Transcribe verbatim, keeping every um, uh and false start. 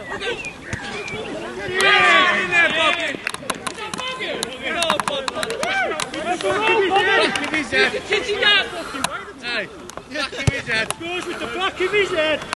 Innen, Boggan! Flakki vizet! Hey, flakki vizet! Goes with the flakki vizet!